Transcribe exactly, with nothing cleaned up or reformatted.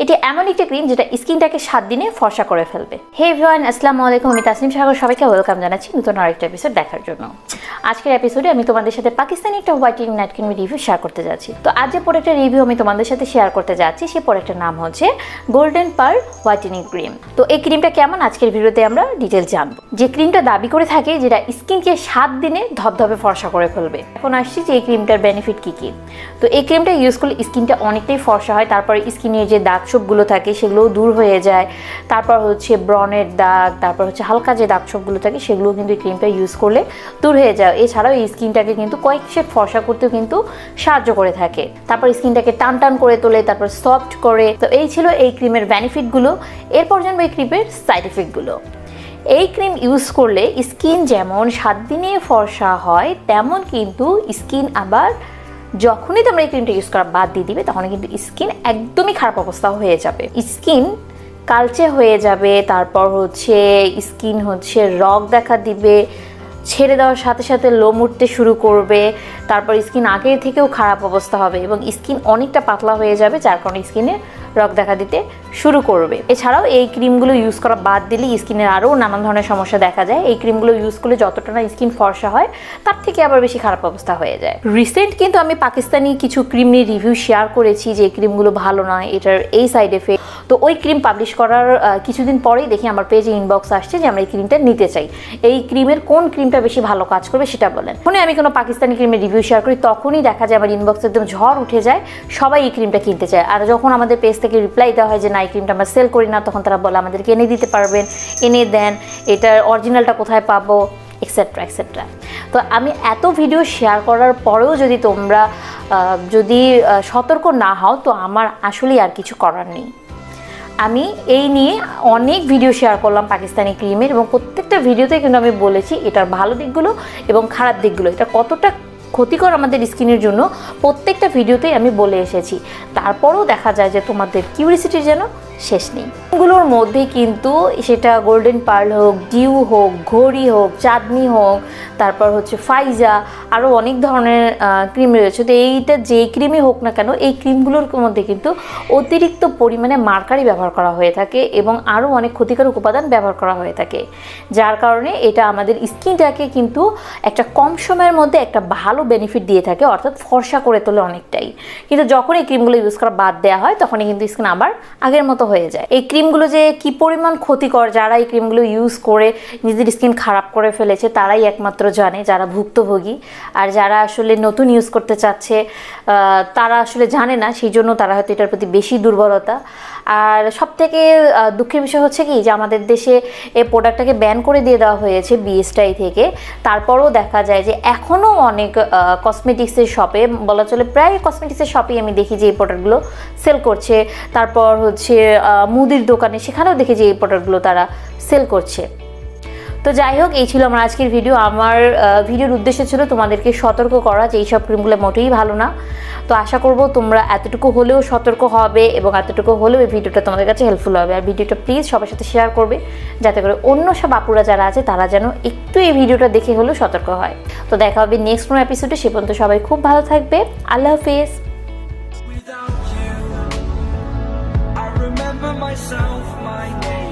এটি এমন একটি ক্রিম যেটা স্কিনটাকে সাত দিনে ফর্সা করে ফেলবে। হে এভরিওয়ান, আসসালামু আলাইকুম। আমি তাসনিম সাগর, সবাইকে ওয়েলকাম জানাচ্ছি নতুন আরেকটা এপিসোড দেখার জন্য। আজকের এপিসোডে আমি তোমাদের সাথে পাকিস্তানি একটা হোয়াইটেনিং নাইট ক্রিমের রিভিউ শেয়ার করতে যাচ্ছি। তো আজ যে প্রোডাক্টের রিভিউ আমি তোমাদের সাথে শেয়ার করতে যাচ্ছি সেই প্রোডাক্টের নাম হচ্ছে গোল্ডেন পার্ল হোয়াইটেনিং ক্রিম। তো এই ক্রিমটা কেমন আজকের ভিডিওতে আমরা ডিটেইলস জানবো। যে ক্রিমটা দাবি করে থাকে যেটা স্কিনকে সাত দিনে ধবধবে ফর্সা করে ফেলবে। এখন আসছি যে এই ক্রিমটার বেনিফিট কি কি। তো এই ক্রিমটা ইউজ করলে স্কিনটা অনেকটাই ফর্সা হয়, তারপর স্কিনের যে দাগ ছোপগুলো থাকে সেগুলোও দূর হয়ে যায়, তারপর হচ্ছে ব্রনের দাগ, তারপর হচ্ছে হালকা যে দাগ ছোপগুলো থাকে সেগুলো কিন্তু এই ক্রিমটা ইউজ করলে দূর হয়ে যায়। এছাড়াও এই স্কিনটাকে কিন্তু কয়েক শেড ফর্সা করতেও কিন্তু সাহায্য করে থাকে, তারপর স্কিনটাকে টান টান করে তোলে, তারপর সফট করে। তো এই ছিল এই ক্রিমের বেনিফিটগুলো। এরপর জানবো এই ক্রিমের সাইড এফেক্টগুলো। এই ক্রিম ইউজ করলে স্কিন যেমন সাত দিনে ফর্সা হয়, তেমন কিন্তু স্কিন আবার যখনই তোমরা এই ক্রিমটা ইউজ করা বাদ দিয়ে দিবে তখন কিন্তু স্কিন একদমই খারাপ অবস্থা হয়ে যাবে। স্কিন কালচে হয়ে যাবে, তারপর হচ্ছে স্কিন হচ্ছে রগ দেখা দিবে, ছেড়ে দেওয়ার সাথে সাথে লোম উঠতে শুরু করবে, তারপর স্কিন আগে থেকেও খারাপ অবস্থা হবে এবং স্কিন অনেকটা পাতলা হয়ে যাবে, যার কারণে স্কিনে রগ দেখা দিতে শুরু করবে। এছাড়াও এই ক্রিমগুলো ইউজ করা বাদ দিলে স্কিনের আরও নানান ধরনের সমস্যা দেখা যায়। এই ক্রিমগুলো ইউজ করলে যতটা না স্কিন ফর্সা হয় তার থেকে আবার বেশি খারাপ অবস্থা হয়ে যায়। রিসেন্ট কিন্তু আমি পাকিস্তানি কিছু ক্রিম নিয়ে রিভিউ শেয়ার করেছি যে ক্রিমগুলো ভালো নয়, এটার এই সাইড এফেক্ট। তো ওই ক্রিম পাবলিশ করার কিছুদিন পরেই দেখি আমার পেজে ইনবক্স আসছে যে আমরা এই ক্রিমটা নিতে চাই। এই ক্রিমের কোন ক্রিমটা বেশি ভালো কাজ করবে সেটা বলেন। যখনই আমি কোনো পাকিস্তানি ক্রিমের রিভিউ শেয়ার করি তখনই দেখা যায় আমার ইনবক্সে একদম ঝড় উঠে যায়, সবাই এই ক্রিমটা কিনতে চায়। আর যখন আমাদের পেজ থেকে রিপ্লাই দেওয়া হয় যে না এই ক্রিমটা আমরা সেল করি না, তখন তারা বলে আমাদেরকে এনে দিতে পারবেন, এনে দেন, এটার অরিজিনালটা কোথায় পাবো, এক্সেট্রা এক্সেট্রা। তো আমি এত ভিডিও শেয়ার করার পরেও যদি তোমরা যদি সতর্ক না হও তো আমার আসলেই আর কিছু করার নেই। আমি এই নিয়ে অনেক ভিডিও শেয়ার করলাম পাকিস্তানি ক্রিমের এবং প্রত্যেকটা ভিডিওতে কিন্তু আমি বলেছি এটার ভালো দিকগুলো এবং খারাপ দিকগুলো, এটা কতটা ক্ষতিকর আমাদের স্কিনের জন্য প্রত্যেকটা ভিডিওতেই আমি বলে এসেছি। তারপরেও দেখা যায় যে তোমাদের কিউরিসিটির যেন শেষ নেই। এগুলোর মধ্যে কিন্তু সেটা গোল্ডেন পার্ল হোক, ডিউ হোক, ঘড়ি হোক, চাঁদনি হোক, তারপর হচ্ছে ফাইজা, আরও অনেক ধরনের ক্রিম রয়েছে। তো এইটা যেই ক্রিমই হোক না কেন এই ক্রিমগুলোর মধ্যে কিন্তু অতিরিক্ত পরিমাণে মার্কারি ব্যবহার করা হয়ে থাকে এবং আরও অনেক ক্ষতিকারক উপাদান ব্যবহার করা হয়ে থাকে, যার কারণে এটা আমাদের স্কিনটাকে কিন্তু একটা কম সময়ের মধ্যে একটা ভালো বেনিফিট দিয়ে থাকে, অর্থাৎ ফর্সা করে তোলে অনেকটাই। কিন্তু যখন এই ক্রিমগুলো ইউজ করা বাদ দেওয়া হয় তখনই কিন্তু স্কিন আবার আগের মতো হয়ে যায়। এই ক্রিমগুলো যে কি পরিমাণ ক্ষতিকর, যারা এই ক্রিমগুলো ইউজ করে নিজেদের স্কিন খারাপ করে ফেলেছে তারাই একমাত্র জানে, যারা ভুক্তভোগী। আর যারা আসলে নতুন ইউজ করতে চাচ্ছে তারা আসলে জানে না, সেই জন্য তারা হয়তো এটার প্রতি বেশি দুর্বলতা। আর সব থেকে দুঃখের বিষয় হচ্ছে কি যে আমাদের দেশে এই প্রোডাক্টটাকে ব্যান করে দিয়ে দেওয়া হয়েছে বিএসটাই থেকে। তারপরেও দেখা যায় যে এখনও অনেক কসমেটিক্সের শপে, বলা চলে প্রায় কসমেটিক্সের শপেই আমি দেখি যে এই প্রোডাক্টগুলো সেল করছে। তারপর হচ্ছে মুদির দোকানে, সেখানেও দেখি যে এই প্রোডাক্টগুলো তারা সেল করছে। তো যাই হোক, এই ছিল আমার আজকের ভিডিও। আমার ভিডিওর উদ্দেশ্য ছিল তোমাদেরকে সতর্ক করা যে এইসব ক্রিমগুলো মোটেই ভালো না। তো আশা করব তোমরা এতটুকু হলেও সতর্ক হবে এবং এতটুকু হলেও এই ভিডিওটা তোমাদের কাছে হেল্পফুল হবে। আর ভিডিওটা প্লিজ সবার সাথে শেয়ার করবে যাতে করে অন্য সব আপুরা যারা আছে তারা যেন একটু এই ভিডিওটা দেখে হলেও সতর্ক হয়। তো দেখা হবে নেক্সট কোনো এপিসোডে। সে পর্যন্ত সবাই খুব ভালো থাকবে। আল্লাহ হাফেজ। Myself, my name.